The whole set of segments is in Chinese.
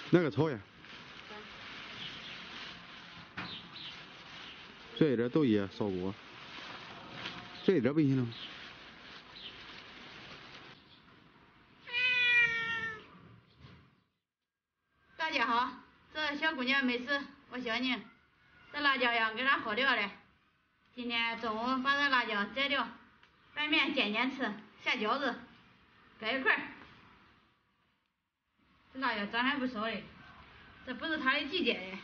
哪个炒呀？这一点豆叶烧锅，这一点不行了。 大家好，这小姑娘没事，我小宁。这辣椒要给它和料嘞。今天中午把这辣椒摘掉，拌面煎吃，下饺子，搁一块儿。这辣椒长还不少嘞，这不是它的季节嘞。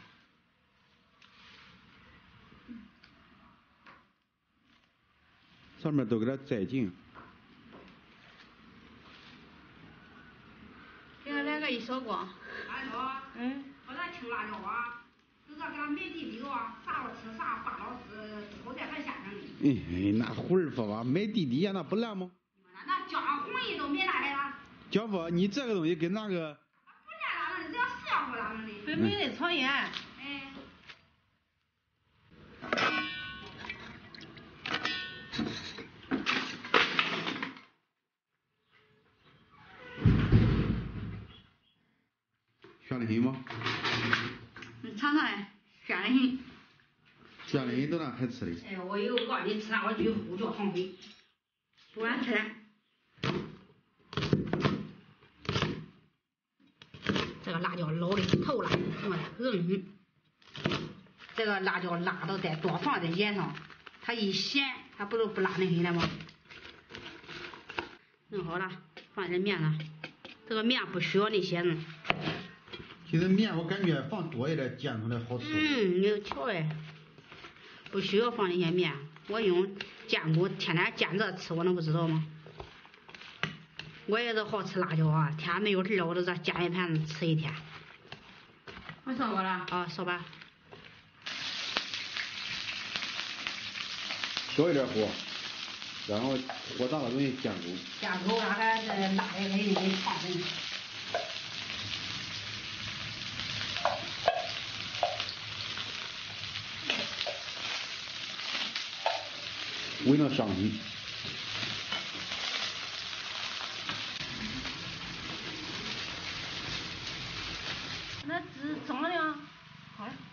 上面都给它摘净。 给它来个一烧光。 俺说，把咱青辣椒啊，就是给它埋地里头啊，啥时候吃啥，发到后天还下上的。 那胡儿说吧，埋地底下那不烂吗？ 那姜红一都埋那里了。 姜父，你这个东西跟那个。 不烂哪能的，只要香乎哪能的。 分明的炒盐。 香得很吗？ 你尝尝嘞，香得很。 香得很都那还吃的。 哎，我有告诉你吃啥，我就呼叫糖水。 不敢吃。 这个辣椒老的透了，这个辣椒辣到再多放在盐上，它一咸，它不是不辣那很了吗？弄好了，放这面上。这个面不需要那些呢。 其实面我感觉放多一点煎出来好吃。 没有调哎，不需要放那些面。我用坚果天天煎着吃，我能不知道吗？我也是好吃辣椒啊，天没有事我都这煎一盘子吃一天。 我烧过了。 啊，烧吧。 小一点火，然后火大了容易煎口。 煎口让它这辣的很烫人。 闻着香气。 那汁怎么样？好了。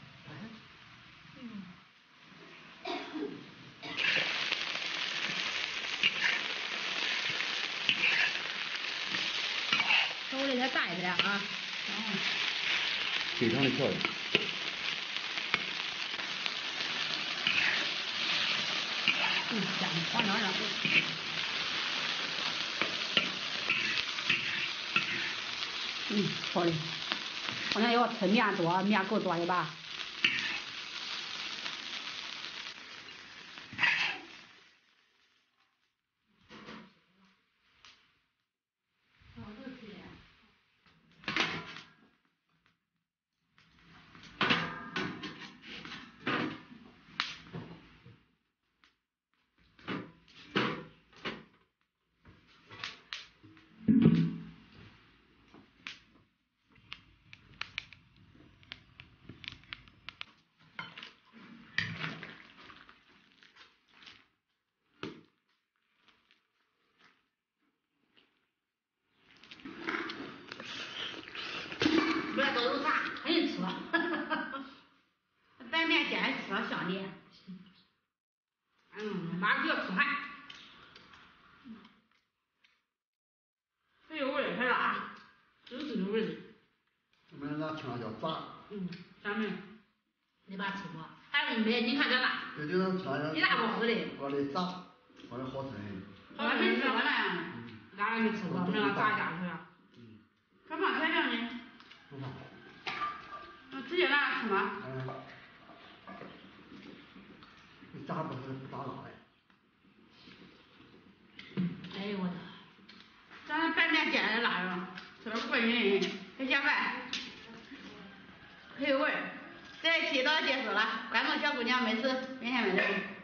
稍微再大一点啊。 非常的漂亮。 香，黄亮亮。好的。好像要吃面多，面够多的吧？不然都有啥？很吃。 拌面煎吃了香的。 马上就要吃饭。 还有味儿，还辣，都是有味的。 我们拿青辣椒炸。 咱们，你把它吃过？还有没？你看这辣。 对，就那青辣椒。 一大包子的。 往里炸，往里好吃很。 我没吃过那样的。俺也没吃过，我们那个炸家去了。 还放调料呢？ 不放。 那直接拿来吃吗？ 你炸不是不炸辣的。 哎呦我的！ 咱拌面煎的辣着，吃着过瘾，还下饭，很有味儿。这一期到结束了，关注小姑娘美食，明天再见。